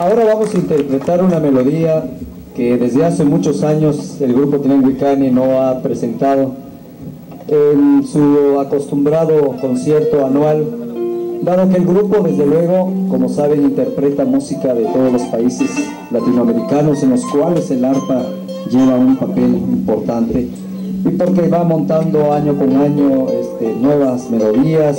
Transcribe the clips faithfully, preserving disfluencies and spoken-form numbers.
Ahora vamos a interpretar una melodía que desde hace muchos años el grupo Tlenguicani no ha presentado en su acostumbrado concierto anual, dado que el grupo, desde luego, como saben, interpreta música de todos los países latinoamericanos en los cuales el arpa lleva un papel importante, y porque va montando año con año este, nuevas melodías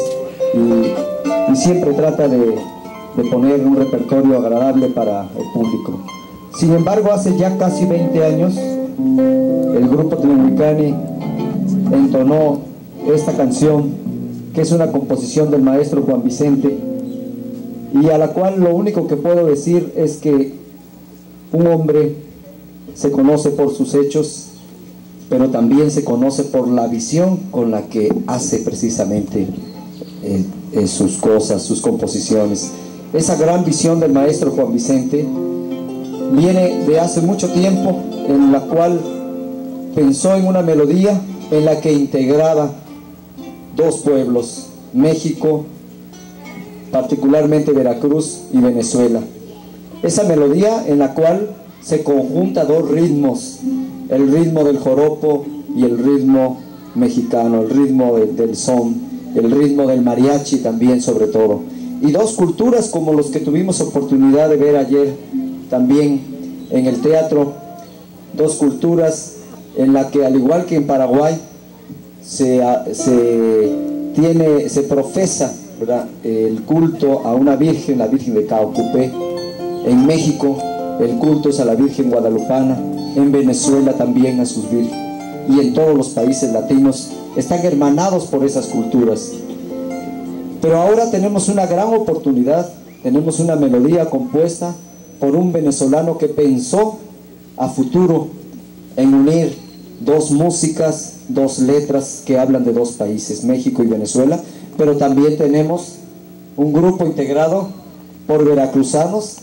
y, y siempre trata de, de poner un repertorio agradable para el público. Sin embargo, hace ya casi veinte años el grupo Tlenguicani entonó esta canción, que es una composición del maestro Juan Vicente, y a la cual lo único que puedo decir es que un hombre se conoce por sus hechos, pero también se conoce por la visión con la que hace precisamente eh, eh, sus cosas, sus composiciones. Esa gran visión del maestro Juan Vicente viene de hace mucho tiempo, en la cual pensó en una melodía en la que integraba dos pueblos, México, particularmente Veracruz y Venezuela. Esa melodía en la cual se conjunta dos ritmos, el ritmo del joropo y el ritmo mexicano, el ritmo de, del son, el ritmo del mariachi también sobre todo. Y dos culturas como los que tuvimos oportunidad de ver ayer también en el teatro, dos culturas en la que, al igual que en Paraguay, se, se, tiene, se profesa, ¿verdad?, el culto a una virgen, la Virgen de Caocupé. En México el culto es a la Virgen Guadalupana, en Venezuela también a sus vírgenes, y en todos los países latinos están hermanados por esas culturas. Pero ahora tenemos una gran oportunidad, tenemos una melodía compuesta por un venezolano que pensó a futuro en unir dos músicas, dos letras que hablan de dos países, México y Venezuela, pero también tenemos un grupo integrado por veracruzanos.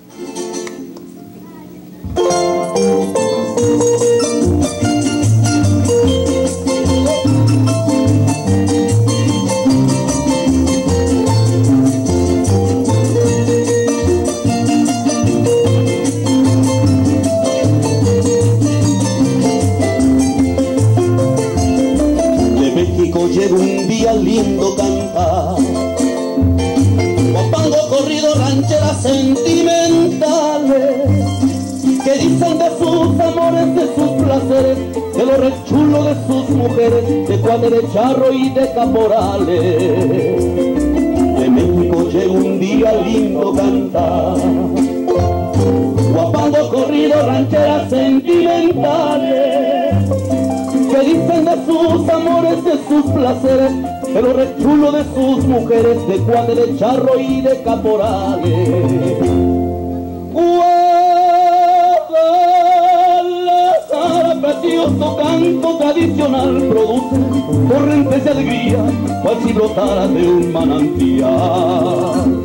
Llegó un día lindo cantar, guapando corrido rancheras sentimentales, que dicen de sus amores, de sus placeres, de lo rechulo de sus mujeres, de Cuate de Charro y de Caporales. De México llegó un día lindo cantar, guapando corrido rancheras sentimentales, que dicen de sus amores, de sus placeres, de lo rechulo de sus mujeres, de Cuate de Charro y de Caporales. Guadalajara, precioso canto tradicional, produce corrientes de alegría, cual si brotara de un manantial.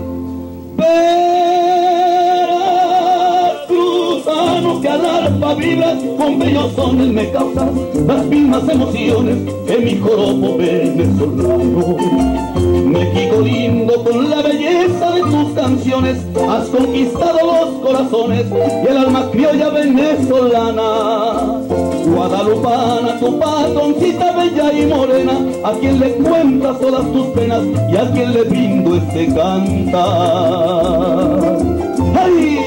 Que al arpa vibra con bellos sones me causan las mismas emociones que mi joropo venezolano. México lindo, con la belleza de tus canciones has conquistado los corazones y el alma criolla venezolana. Guadalupana, tu patroncita bella y morena, a quien le cuentas todas tus penas y a quien le brindo este cantar. ¡Ay!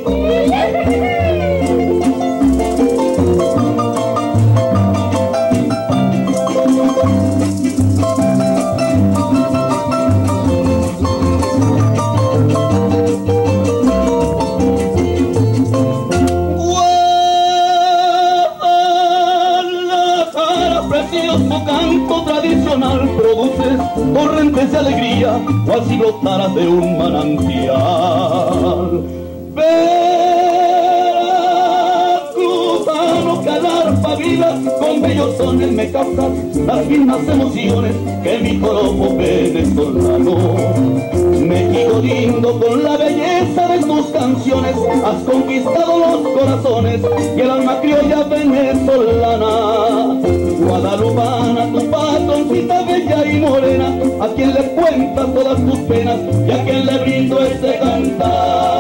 Canto tradicional, produces corrientes de alegría, cual si brotara de un manantial. Veracruzano, que al arpa vibra con bellos sones me causas las mismas emociones que mi joropo venezolano. México lindo, con la belleza de tus canciones has conquistado los corazones y el alma criolla venezolana. Guadalupana, tu patroncita bella y morena, a quien le cuentas todas tus penas y a quien le brindo este cantar.